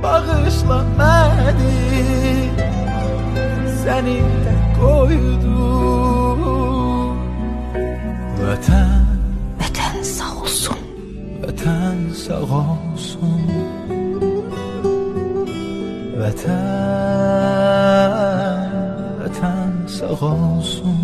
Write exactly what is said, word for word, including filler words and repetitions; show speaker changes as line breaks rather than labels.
bağışla məni, səni də qoydum. Vətən,
vətən sağ olsun,
vətən sağ olsun. Vətən, vətən sağ olsun.